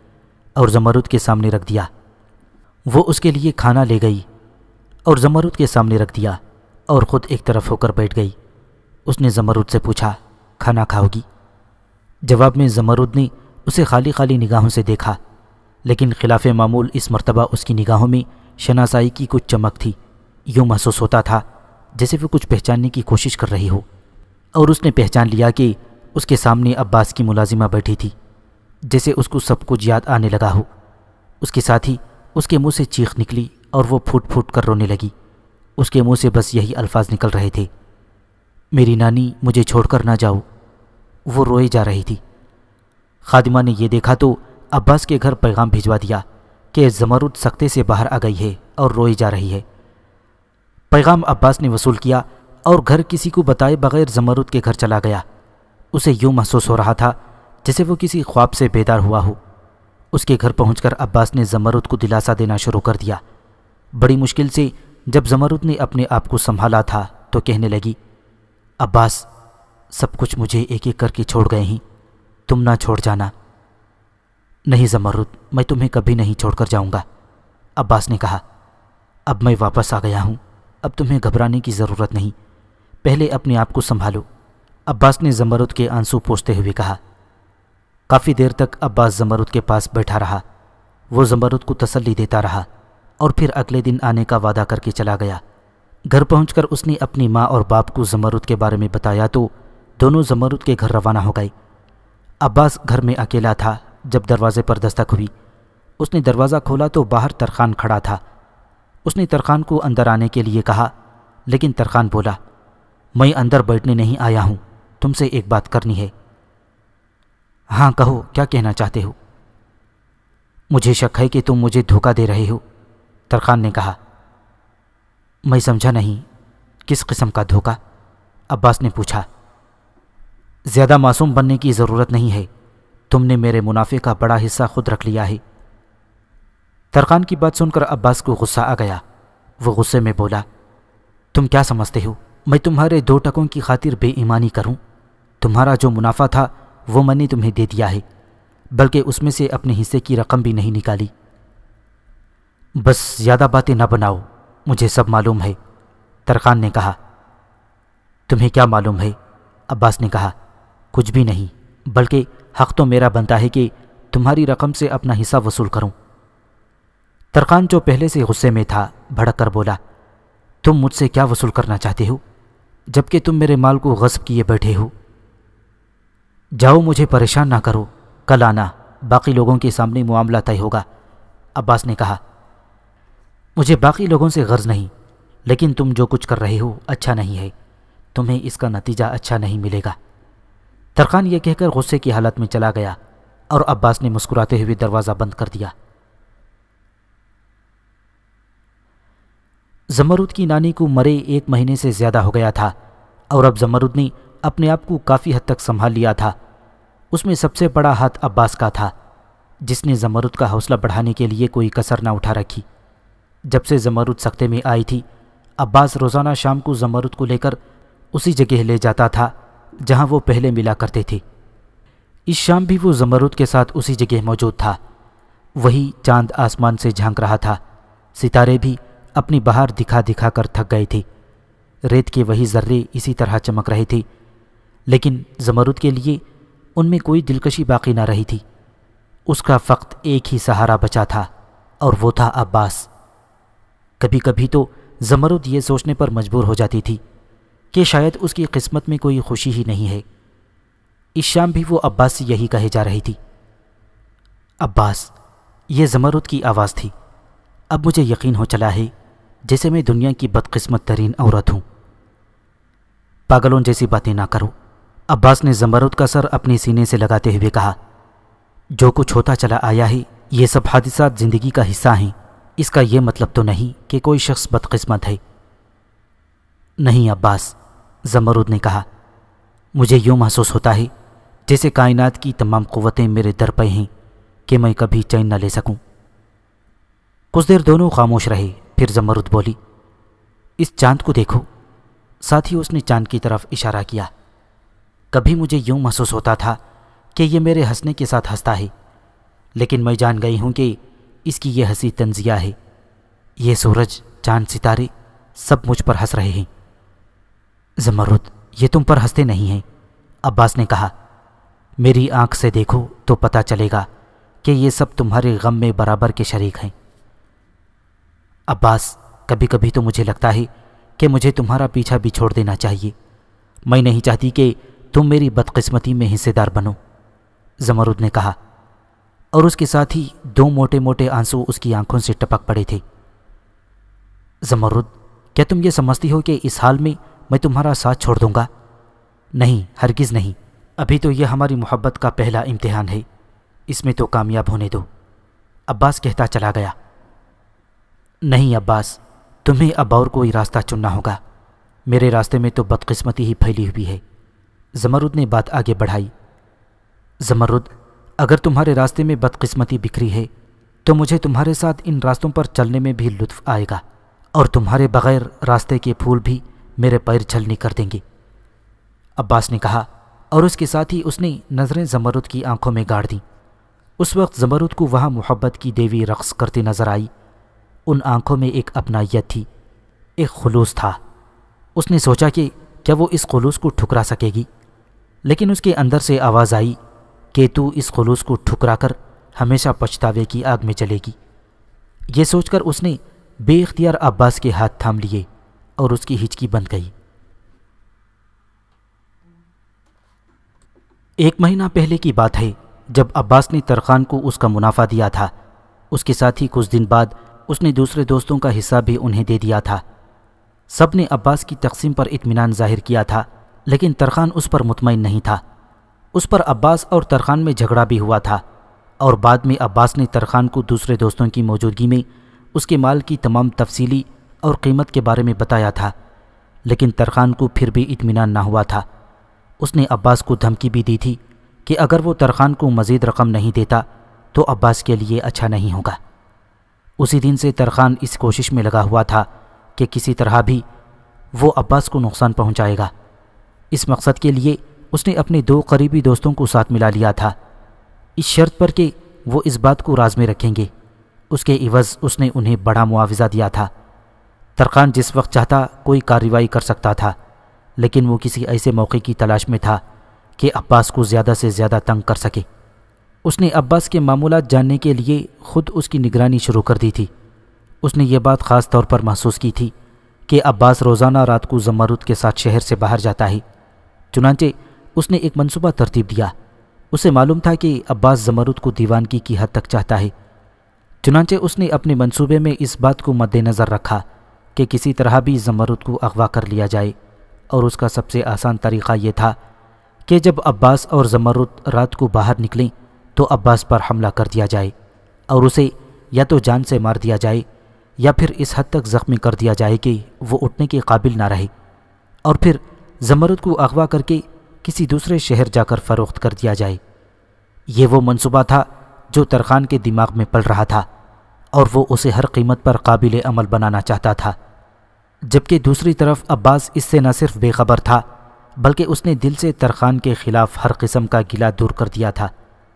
اور زمرد کے سامنے رکھ دیا۔ وہ اس کے لیے کھانا لے گئی اور زمرد کے سامنے رکھ دیا اور خود ایک طرف ہو کر بیٹھ گئی۔ اس نے زمرد سے پوچھا، کھانا کھاؤ گی؟ جواب میں زمرد نے اسے خالی خالی نگاہوں سے دیکھا، لیکن خلاف معمول اس مرتبہ اس کی نگاہوں میں شناسائی کی کچھ چمک تھی۔ یوں محسوس ہوتا تھا جیسے وہ کچھ پہچاننے کی کوشش کر رہی ہو، اور اس نے پہچان لیا کہ اس کے سامنے عباس کی ملازمہ بیٹھی تھی، جیسے اس کو سب کچھ یاد آنے لگا ہو۔ اس کے ساتھ ہی اس کے منہ سے چیخ نکلی اور وہ پھوٹ پھوٹ کر رونے لگی۔ اس کے منہ سے بس یہی الفاظ نکل رہے تھے، میری نانی مجھے چھوڑ کر نہ جاؤ۔ وہ روئے جا رہی تھی۔ خادمہ نے یہ دیکھا تو عباس کے گھر پیغام بھیجوا دیا کہ زمرد سکتے سے باہر آ گئی ہے اور روئی جا رہی ہے۔ پیغام عباس نے وصول کیا اور گھر کسی کو بتائے بغیر زمرد کے گھر چلا گیا۔ اسے یوں محسوس ہو رہا تھا جیسے وہ کسی خواب سے بیدار ہوا ہو۔ اس کے گھر پہنچ کر عباس نے زمرد کو دلاسا دینا شروع کر دیا۔ بڑی مشکل سے جب زمرد نے اپنے آپ کو سنبھالا تھا تو کہنے لگی، عباس سب کچھ مجھے ایک ایک کر کے چھوڑ گئے ہیں، تم نہ چھوڑ جانا۔ نہیں زمرد، میں تمہیں کبھی نہیں چھوڑ کر جاؤں گا، عباس نے کہا۔ اب میں واپس آ گیا ہوں، اب تمہیں گھبرانے کی ضرورت نہیں، پہلے اپنے آپ کو سنبھالو، عباس نے زمرد کے آنسو پوچھتے ہوئے کہا۔ کافی دیر تک عباس زمرد کے پاس بیٹھا رہا۔ وہ زمرد کو تسلی دیتا رہا اور پھر اگلے دن آنے کا وعدہ کر کے چلا گیا۔ گھر پہنچ کر اس نے اپنی ماں اور باپ کو زمرد کے بارے میں بتایا تو دونوں زمرد کے گھر روانہ ہو گئے۔ عباس گھر میں اکیلا تھا جب دروازے پر دستک ہوئی۔ اس نے دروازہ کھولا تو باہر ترخان کھڑا تھا۔ اس نے ترخان کو اندر آنے کے لیے کہا، لیکن ترخان بولا، میں اندر بیٹھنے نہیں آیا ہوں، تم سے ایک بات کرنی ہے۔ ہاں کہو، کیا کہنا چاہتے ہو؟ مجھے شک ہے کہ تم مجھے دھوکہ دے رہے ہو، ترخان نے کہا۔ میں سمجھا نہیں، کس قسم کا دھوکہ؟ عباس نے پوچھا۔ زیادہ معصوم بننے کی ضرورت نہیں ہے، تم نے میرے منافع کا بڑا حصہ خود رکھ لیا ہے۔ ترخان کی بات سن کر عباس کو غصہ آ گیا۔ وہ غصے میں بولا، تم کیا سمجھتے ہو میں تمہارے 2 ٹکوں کی خاطر بے ایمانی کروں؟ تمہارا جو منافع تھا وہ میں نے تمہیں دے دیا ہے، بلکہ اس میں سے اپنے حصے کی رقم بھی نہیں نکالی۔ بس زیادہ باتیں نہ بناؤ، مجھے سب معلوم ہے، ترخان نے کہا۔ تمہیں کیا معلوم ہے؟ عباس نے کہا۔ کچھ بھی نہیں، بلکہ حق تو میرا بنتا ہے کہ تمہاری رقم سے اپنا حصہ وصول کروں۔ ترخان جو پہلے سے غصے میں تھا بھڑک کر بولا، تم مجھ سے کیا وصول کرنا چاہتے ہو جبکہ تم میرے مال کو غصب کیے بیٹھے ہو؟ جاؤ، مجھے پریشان نہ کرو، کل آنا، باقی لوگوں کے سامنے معاملہ طے ہوگا، عباس نے کہا۔ مجھے باقی لوگوں سے غرض نہیں، لیکن تم جو کچھ کر رہے ہو اچھا نہیں ہے، تمہیں اس کا نتیجہ اچھا نہیں ملے گا۔ ترخان یہ کہہ کر غصے کی حالت میں چلا گیا اور عباس نے مسکراتے ہوئے دروازہ بند کر دیا۔ زمرد کی نانی کو مرے 1 مہینے سے زیادہ ہو گیا تھا اور اب زمرد نے اپنے آپ کو کافی حد تک سنبھال لیا تھا۔ اس میں سب سے بڑا ہاتھ عباس کا تھا، جس نے زمرد کا حوصلہ بڑھانے کے لیے کوئی کسر نہ اٹھا رکھی۔ جب سے زمرد سکتے میں آئی تھی، عباس روزانہ شام کو زمرد کو لے کر اسی جگہ لے جاتا تھا جہاں وہ پہلے ملا کرتے تھے۔ اس شام بھی وہ زمرد کے ساتھ اسی جگہ موجود تھا۔ وہی چاند آسمان سے جھانک رہا تھا، ستارے بھی اپنی بہار دکھا دکھا کر تھک گئے تھے، ریت کے وہی ذرے اسی طرح چمک رہے تھے، لیکن زمرد کے لیے ان میں کوئی دلکشی باقی نہ رہی تھی۔ اس کا فقط ایک ہی سہارا بچا تھا اور وہ تھا عباس۔ کبھی کبھی تو زمرد یہ سوچنے پر مجبور ہو جاتی تھی کہ شاید اس کی قسمت میں کوئی خوشی ہی نہیں ہے۔ اس شام بھی وہ عباس سے یہی کہے جا رہی تھی، عباس، یہ زمرد کی آواز تھی۔ اب مجھے یقین ہو چلا ہے جیسے میں دنیا کی بدقسمت ترین عورت ہوں۔ پاگلوں جیسی باتیں نہ کرو، عباس نے زمرد کا سر اپنے سینے سے لگاتے ہوئے کہا۔ جو کچھ ہوتا چلا آیا ہے یہ سب حادثات زندگی کا حصہ ہیں، اس کا یہ مطلب تو نہیں کہ کوئی شخص بدقسمت ہے۔ نہیں عباس، زمرد نے کہا، مجھے یوں محسوس ہوتا ہے جیسے کائنات کی تمام قوتیں میرے در پہ ہیں کہ میں کبھی چین نہ لے سکوں۔ کچھ دیر دونوں خاموش رہے، پھر زمرد بولی، اس چاند کو دیکھو۔ ساتھ ہی اس نے چاند کی طرف اشارہ کیا۔ کبھی مجھے یوں محسوس ہوتا تھا کہ یہ میرے ہنسنے کے ساتھ ہنستا ہے، لیکن میں جان گئی ہوں کہ اس کی یہ ہنسی طنزیہ ہے۔ یہ سورج، چاند، ستارے سب مجھ پر ہنس رہے ہیں۔ زمرد، یہ تم پر ہنستے نہیں ہیں، عباس نے کہا۔ میری آنکھ سے دیکھو تو پتہ چلے گا کہ یہ سب تمہارے غم میں برابر کے شریک ہیں۔ عباس، کبھی کبھی تو مجھے لگتا ہے کہ مجھے تمہارا پیچھا بھی چھوڑ دینا چاہیے۔ میں نہیں چاہتی کہ تم میری بدقسمتی میں حصے دار بنو، زمرد نے کہا، اور اس کے ساتھ ہی 2 موٹے موٹے آنسو اس کی آنکھوں سے ٹپک پڑے تھے۔ زمرد، کیا تم یہ سمجھتی ہو کہ اس حال میں تمہارا ساتھ چھوڑ دوں گا؟ نہیں، ہرگز نہیں۔ ابھی تو یہ ہماری محبت کا پہلا امتحان ہے، اس میں تو کامیاب ہونے دو، عباس کہتا چلا گیا۔ نہیں عباس، تمہیں اب اور کوئی راستہ چننا ہوگا، میرے راستے میں تو بدقسمتی ہی پھیلی ہوئی ہے، زمرد نے بات آگے بڑھائی۔ زمرد، اگر تمہارے راستے میں بدقسمتی بکھری ہے تو مجھے تمہارے ساتھ ان راستوں پر چلنے میں بھی لطف آئے گا، اور تمہارے بغیر راستے کے پھول بھی میرے پیر چھلنی کر دیں گے، عباس نے کہا، اور اس کے ساتھ ہی اس نے نظریں زمرد کی آنکھوں میں گاڑ دیں۔ اس وقت زمرد کو وہاں محبت کی دیوی رقص کرتی نظر آئی۔ ان آنکھوں میں ایک اپنائیت تھی، ایک خلوص تھا۔ اس نے سوچا کہ کیا وہ اس خلوص کو ٹھکرا سکے گی، لیکن اس کے اندر سے آواز آئی کہ تو اس خلوص کو ٹھکرا کر ہمیشہ پچھتاوے کی آگ میں جلے گی۔ یہ سوچ کر اس نے بے اختیار عباس کے ہاتھ تھام لیے اور اس کی ہچکی بند گئی۔ 1 مہینہ پہلے کی بات ہے جب عباس نے ترخان کو اس کا منافع دیا تھا۔ اس کے ساتھ ہی کچھ دن بعد اس نے دوسرے دوستوں کا حصہ بھی انہیں دے دیا تھا۔ سب نے عباس کی تقسیم پر اطمینان ظاہر کیا تھا، لیکن ترخان اس پر مطمئن نہیں تھا۔ اس پر عباس اور ترخان میں جھگڑا بھی ہوا تھا، اور بعد میں عباس نے ترخان کو دوسرے دوستوں کی موجودگی میں اس کے مال کی تمام تفصیلی اور قیمت کے بارے میں بتایا تھا، لیکن ترخان کو پھر بھی اطمینان نہ ہوا تھا۔ اس نے عباس کو دھمکی بھی دی تھی کہ اگر وہ ترخان کو مزید رقم نہیں دیتا تو عباس کے لیے اچھا نہیں ہوگا۔ اسی دن سے ترخان اس کوشش میں لگا ہوا تھا کہ کسی طرح بھی وہ عباس کو نقصان پہنچائے گا۔ اس مقصد کے لیے اس نے اپنے 2 قریبی دوستوں کو ساتھ ملا لیا تھا، اس شرط پر کہ وہ اس بات کو راز میں رکھیں گے۔ اس کے عوض اس نے انہیں بڑا معاوضہ دیا تھا۔ ترخان جس وقت چاہتا کوئی کارروائی کر سکتا تھا، لیکن وہ کسی ایسے موقع کی تلاش میں تھا کہ عباس کو زیادہ سے زیادہ تنگ کر سکے۔ اس نے عباس کے معمولات جاننے کے لیے خود اس کی نگرانی شروع کر دی تھی۔ اس نے یہ بات خاص طور پر محسوس کی تھی کہ عباس روزانہ رات کو زمرد کے ساتھ شہر سے باہر جاتا ہے۔ چنانچہ اس نے ایک منصوبہ ترتیب دیا۔ اسے معلوم تھا کہ عباس زمرد کو دیوانگی کی حد تک چاہتا ہے، چنانچہ اس نے اپنے منصوبے میں اس بات کو مد نظر رکھا کہ کسی طرح بھی زمرد کو اغوا کر لیا جائے، اور اس کا سب سے آسان طریقہ یہ تھا کہ جب عباس اور زمرد رات کو باہر نکلیں تو عباس پر حملہ کر دیا جائے اور اسے یا تو جان سے مار دیا جائے یا پھر اس حد تک زخمی کر دیا جائے کہ وہ اٹھنے کے قابل نہ رہے، اور پھر زمرد کو اغوا کر کے کسی دوسرے شہر جا کر فروخت کر دیا جائے۔ یہ وہ منصوبہ تھا جو ترخان کے دماغ میں پل رہا تھا، اور وہ اسے ہر قیمت پر قابل عمل بنانا چاہتا تھا، جبکہ دوسری طرف عباس اس سے نہ صرف بے خبر تھا بلکہ اس نے دل سے ترخان کے خلاف ہر قسم کا گلہ دور کر دیا تھا۔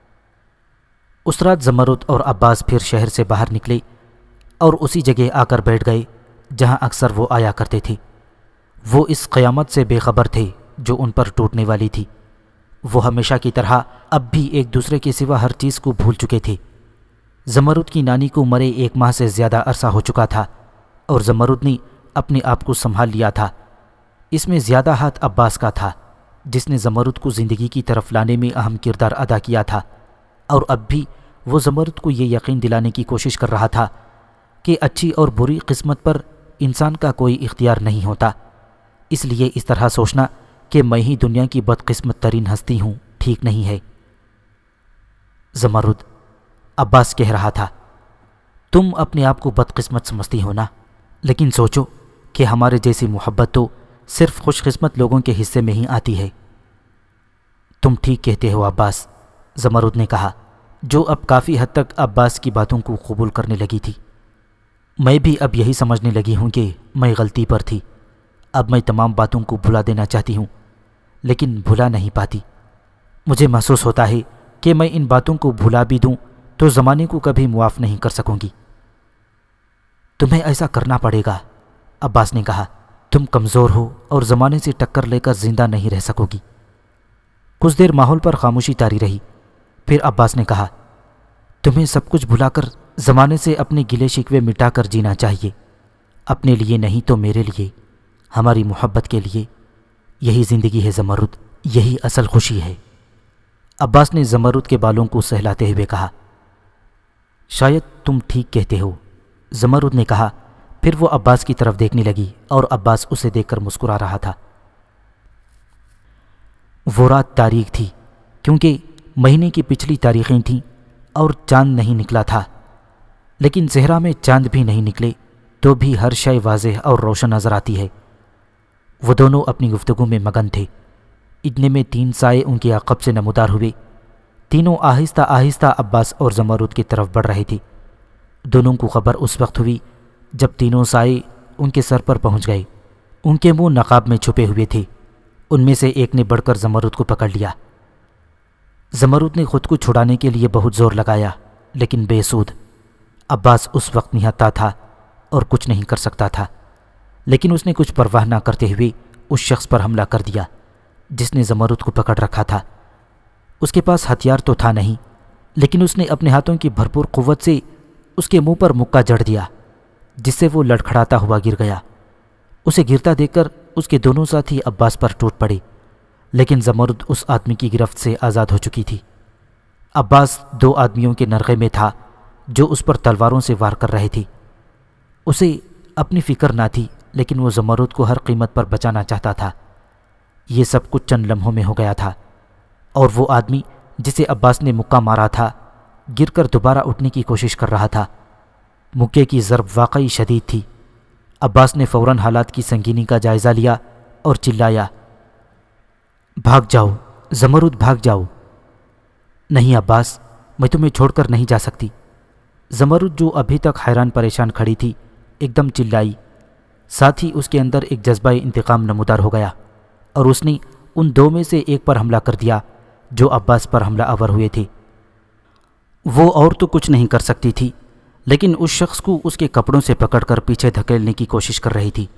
اس رات زمرد اور عباس پھر شہر سے باہر نکلے اور اسی جگہ آ کر بیٹھ گئے جہاں اکثر وہ آیا کرتے تھے۔ وہ اس قیامت سے بے خبر تھے جو ان پر ٹوٹنے والی تھی۔ وہ ہمیشہ کی طرح اب بھی ایک دوسرے کے سوا ہر چیز کو بھول چکے تھے۔ زمرد کی نانی کو مرے 1 ماہ سے زیادہ عرصہ ہو چکا تھا، اور زمرد نے اپنے آپ کو سنبھال لیا تھا۔ اس میں زیادہ ہاتھ عباس کا تھا، جس نے زمرد کو زندگی کی طرف لانے میں اہم کردار ادا کیا تھا، اور اب بھی وہ زمرد کو یہ یقین دلانے کی کوشش کر رہا تھا کہ اچھی اور بری قسمت پر انسان کا کوئی اختیار نہیں ہوتا، اس لیے اس طرح سوچنا کہ میں ہی دنیا کی بدقسمت ترین ہستی ہوں ٹھیک نہیں ہے۔ زمرد، عباس کہہ رہا تھا، تم اپنے آپ کو بدقسمت سمجھتی ہو نا، لیکن سوچو کہ ہمارے جیسی محبت تو صرف خوش قسمت لوگوں کے حصے میں ہی آتی ہے۔ تم ٹھیک کہتے ہو عباس، زمرد نے کہا، جو اب کافی حد تک عباس کی باتوں کو قبول کرنے لگی تھی۔ میں بھی اب یہی سمجھنے لگی ہوں کہ میں غلطی پر تھی۔ اب میں تمام باتوں کو بھلا دینا چاہتی ہوں، لیکن بھلا نہیں پاتی۔ مجھے محسوس ہوتا ہے کہ میں ان باتوں کو بھلا بھی دوں تو زمانے کو کبھی معاف نہیں کر سکوں گی۔ تمہیں ایسا کرنا پڑے گا، عباس نے کہا۔ تم کمزور ہو اور زمانے سے ٹکر لے کر زندہ نہیں رہ سکو گی۔ کچھ دیر ماحول پر خاموشی طاری رہی، پھر عباس نے کہا، تمہیں سب کچھ بھلا کر زمانے سے اپنے گلے شکوے مٹا کر جینا چاہیے، اپنے لیے نہیں تو میرے لیے، ہماری محبت کے لیے۔ یہی زندگی ہے زمرد، یہی اصل خوشی ہے۔ عباس نے زمرد کے بالوں کو سہلاتے ہوئے کہا، شاید تم ٹھیک کہتے ہو، زمرد نے کہا۔ پھر وہ عباس کی طرف دیکھنے لگی اور عباس اسے دیکھ کر مسکرا رہا تھا۔ وہ رات تاریک تھی کیونکہ مہینے کی پچھلی تاریخیں تھیں اور چاند نہیں نکلا تھا، لیکن صحرا میں چاند بھی نہیں نکلے تو بھی ہر شے واضح اور روشن نظر آتی ہے۔ وہ دونوں اپنی گفتگو میں مگن تھے۔ اتنے میں 3 سائے ان کے عقب سے نمودار ہوئے۔ تینوں آہستہ آہستہ عباس اور زمرد کی طرف بڑھ رہے تھے۔ دونوں کو خبر اس وقت ہوئی جب تینوں سائے ان کے سر پر پہنچ گئے۔ ان کے منہ نقاب میں چھپے ہوئے تھے۔ ان میں سے ایک نے بڑھ کر زمرد کو پکڑ لیا۔ زمرد نے خود کو چھڑانے کے لیے بہت زور لگایا، لیکن بے سود۔ عباس اس وقت نہتا تھا اور کچھ نہیں کر سکتا تھا، لیکن اس نے کچھ پرواہ نہ کرتے ہوئے اس شخص پر حملہ کر دیا جس نے زمرد کو پکڑ رکھا تھا۔ اس کے پاس ہتھیار تو تھا نہیں، لیکن اس نے اپنے ہاتھوں کی بھرپور قوت سے اس کے منہ پر مکہ جڑ دیا، جس سے وہ لڑکھڑاتا ہوا گر گیا۔ اسے گرتا دیکھ کر اس کے دونوں ساتھی عباس پر ٹوٹ پڑے، لیکن زمرد اس آدمی کی گرفت سے آزاد ہو چکی تھی۔ عباس 2 آدمیوں کے نرغے میں تھا جو اس پر تلواروں سے وار کر رہے تھے۔ اسے اپنی فکر نہ تھی، لیکن وہ زمرد کو ہر قیمت پر بچانا چاہتا تھا۔ یہ سب کچھ چند لمحوں میں ہو گیا تھا، اور وہ آدمی جسے عباس نے مکہ مارا تھا گر کر دوبارہ اٹھنے کی کوشش کر رہا تھا۔ مکے کی ضرب واقعی شدید تھی۔ عباس نے فوراً حالات کی سنگینی کا جائزہ لیا اور چلایا، بھاگ جاؤ زمرد، بھاگ جاؤ۔ نہیں عباس، میں تمہیں چھوڑ کر نہیں جا سکتی۔ زمرد جو ابھی تک حیران پریشان کھڑی تھی ایک دم چلائی، ساتھ ہی اس کے اندر ایک جذبہ انتقام نمودار ہو گیا، اور اس نے ان 2 میں سے ایک پر حملہ کر دیا جو عباس پر حملہ آور ہوئے تھے۔ وہ اور تو کچھ نہیں کر سکتی تھی، لیکن اس شخص کو اس کے کپڑوں سے پکڑ کر پیچھے دھکیلنے کی کوشش کر رہی تھی۔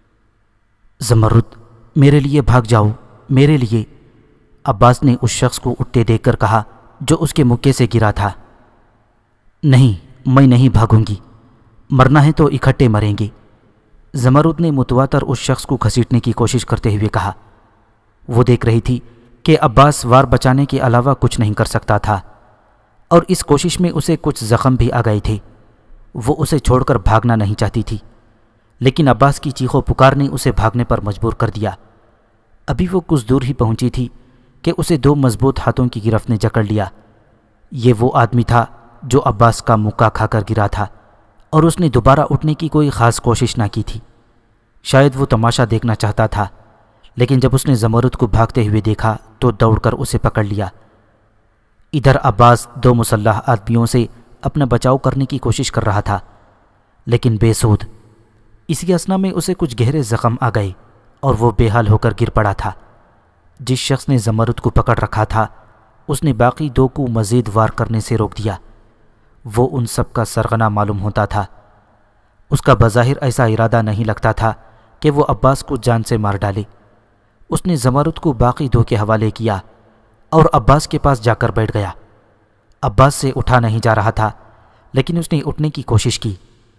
زمرد، میرے لیے بھاگ جاؤ، میرے لیے، عباس نے اس شخص کو اٹھتے دیکھ کر کہا جو اس کے مکے سے گرا تھا۔ نہیں، میں نہیں بھاگوں گی، مرنا ہے تو اکٹھے مریں گے، زمرد نے متواتر اس شخص کو گھسیٹنے کی کوشش کرتے ہوئے کہا۔ وہ دیکھ رہی تھی کہ عباس وار بچانے کے علاوہ کچھ نہیں کر سکتا تھا، اور اس کوشش میں اسے کچھ زخم بھی آ گئے تھے۔ وہ اسے چھوڑ کر بھاگنا نہیں چاہتی تھی، لیکن عباس کی چیخ و پکار نے اسے بھاگنے پر مجبور کر دیا۔ ابھی وہ کچھ دور ہی پہنچی تھی کہ اسے 2 مضبوط ہاتھوں کی گرفت نے جکڑ لیا۔ یہ وہ آدمی تھا جو عباس کا مکہ کھا کر گرا تھا، اور اس نے دوبارہ اٹھنے کی کوئی خاص کوشش نہ کی تھی۔ شاید وہ تماشا دیکھنا چاہتا تھا، لیکن جب اس نے زمرد کو بھاگتے ہوئے دیکھا تو دوڑ کر اسے پکڑ لیا۔ ادھر عباس 2 مسلح آدمیوں سے اپنا بچاؤ کرنے کی کوشش کر رہا تھا، لیکن بے سود۔ اسی اثنا میں اسے کچھ گہرے زخم آ گئے اور وہ بے حال ہو کر گر پڑا تھا۔ جس شخص نے زمرد کو پکڑ رکھا تھا اس نے باقی 2 کو مزید وار کرنے سے روک دیا۔ وہ ان سب کا سرغنہ معلوم ہوتا تھا۔ اس کا بظاہر ایسا ارادہ نہیں لگتا تھا کہ وہ عباس کو جان سے مار ڈالے۔ اس نے زمرد کو باقی 2 کے حوالے کیا اور عباس کے پاس جا کر بیٹھ گیا۔ عباس سے اٹھا نہیں جا رہا تھا، لیکن اس نے اٹھنے کی کوشش کی۔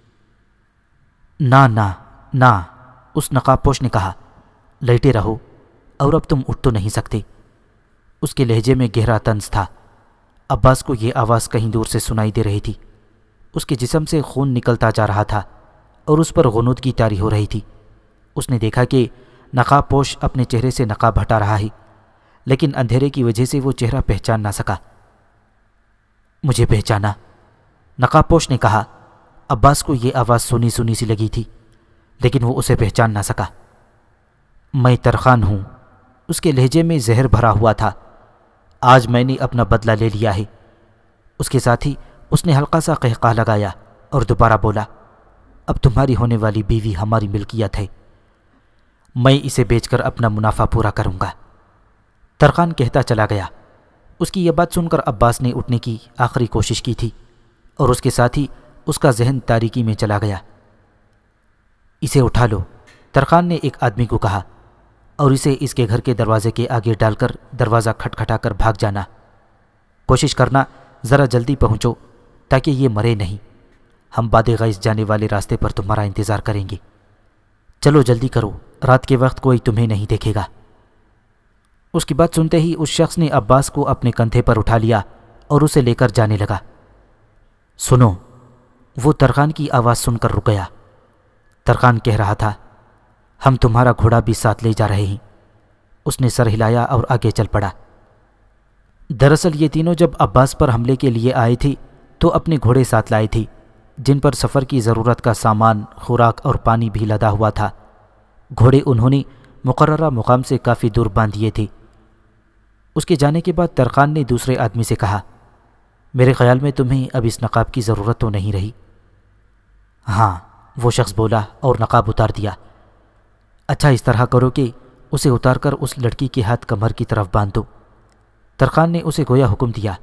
نہ نہ نہ، اس نقاب پوش نے کہا، لیٹے رہو، اور اب تم اٹھ تو نہیں سکتے۔ اس کے لہجے میں گہرا طنز تھا۔ عباس کو یہ آواز کہیں دور سے سنائی دے رہی تھی۔ اس کے جسم سے خون نکلتا جا رہا تھا اور اس پر غنودگی طاری ہو رہی تھی۔ اس نے دیکھا کہ نقاب پوش اپنے چہرے سے نقاب ہٹا رہا ہے، لیکن اندھیرے کی وجہ سے وہ چہرہ پہچان نہ سکا۔ مجھے پہچانا، نقاب پوش نے کہا۔ عباس کو یہ آواز سنی سنی سی لگی تھی، لیکن وہ اسے پہچان نہ سکا۔ میں ترخان ہوں، اس کے لہجے میں زہر بھرا ہوا تھا۔ آج میں نے اپنا بدلہ لے لیا ہے۔ اس کے ساتھ ہی اس نے ہلکا سا قہقہ لگایا اور دوبارہ بولا، اب تمہاری ہونے والی بیوی ہماری ملکیت ہے، میں اسے بیچ کر اپنا منافع پورا کروں گا۔ ترخان کہتا چلا گیا۔ اس کی یہ بات سن کر عباس نے اٹھنے کی آخری کوشش کی تھی اور اس کے ساتھ ہی اس کا ذہن تاریکی میں چلا گیا۔ اسے اٹھا لو، ترخان نے ایک آدمی کو کہا، اور اسے اس کے گھر کے دروازے کے آگے ڈال کر دروازہ کھٹکھٹا کر بھاگ جانا۔ کوشش کرنا ذرا جلدی پہنچو تاکہ یہ مرے نہیں، ہم باد غیث جانے والے راستے پر تمہارا انتظار کریں گے۔ چلو جلدی کرو، رات کے وقت کوئی تمہیں نہیں دیکھے گا۔ اس کی بات سنتے ہی اس شخص نے عباس کو اپنے کندھے پر اٹھا لیا اور اسے لے کر جانے لگا۔ سنو، وہ ترخان کی آواز سن کر رک گیا۔ ترخان کہہ رہا تھا، ہم تمہارا گھوڑا بھی ساتھ لے جا رہے ہیں۔ اس نے سر ہلایا اور آگے چل پڑا۔ دراصل یہ تینوں جب عباس پر حملے کے لیے آئے تھے تو اپنے گھوڑے ساتھ لائے تھے، جن پر سفر کی ضرورت کا سامان، خوراک اور پانی بھی لدا ہوا تھا۔ گھوڑے انہوں نے مقررہ مقام سے کافی دور باندھ دیے تھے۔ اس کے جانے کے بعد ترخان نے دوسرے آدمی سے کہا، میرے خیال میں تمہیں اب اس نقاب کی ضرورت تو نہیں رہی؟ ہاں، وہ شخص بولا اور نقاب اتار دیا۔ اچھا، اس طرح کرو کہ اسے اتار کر اس لڑکی کے ہاتھ کمر کی طرف باندھ دو۔ ترخان نے اسے گویا حکم دیا۔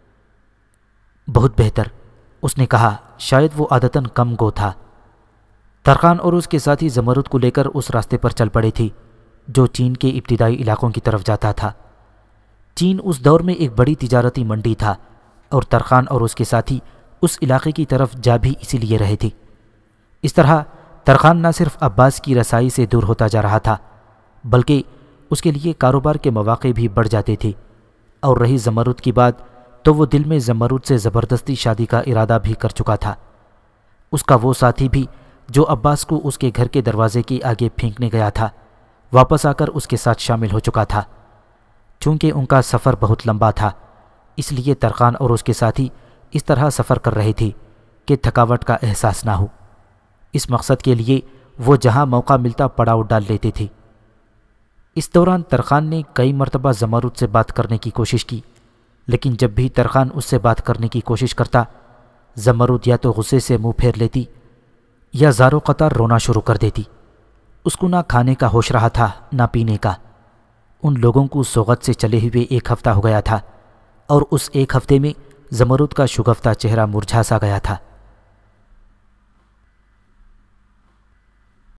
بہت بہتر، اس نے کہا، شاید وہ عادتاً کم گو تھا۔ ترخان اور اس کے ساتھی زمرد کو لے کر اس راستے پر چل پڑے تھے جو چین کے ابتدائی علاقوں کی طرف جاتا تھا۔ چین اس دور میں ایک بڑی تجارتی منڈی تھا اور ترخان اور اس کے ساتھی اس علاقے کی طرف جا بھی اسی لیے رہے تھے۔ اس طرح ترخان نہ صرف عباس کی رسائی سے دور ہوتا جا رہا تھا بلکہ اس کے لیے کاروبار کے مواقع بھی بڑھ جاتے تھے، اور رہی زمرد کی بات تو وہ دل میں زمرد سے زبردستی شادی کا ارادہ بھی کر چکا تھا۔ اس کا وہ ساتھی بھی جو عباس کو اس کے گھر کے دروازے کے آگے پھینکنے گیا تھا، واپس آ کر اس کے ساتھ شامل ہو چکا تھا۔ چونکہ ان کا سفر بہت لمبا تھا، اس لیے ترخان اور اس کے ساتھی اس طرح سفر کر رہے تھے کہ تھکاوٹ کا احساس نہ ہو۔ اس مقصد کے لیے وہ جہاں موقع ملتا پڑاؤ ڈال لیتے تھے۔ اس دوران ترخان نے کئی مرتبہ زمرد سے بات کرنے کی کوشش کی، لیکن جب بھی ترخان اس سے بات کرنے کی کوشش کرتا، زمرد یا تو غصے سے منہ پھیر لیتی یا زار و قطار رونا شروع کر دیتی۔ اس کو نہ کھانے کا ہوش رہا تھا نہ پینے کا۔ ان لوگوں کو سوغت سے چلے ہوئے ایک ہفتہ ہو گیا تھا، اور اس ایک ہفتے میں زمرد کا شگفتہ چہرہ مرجھا سا گیا تھا۔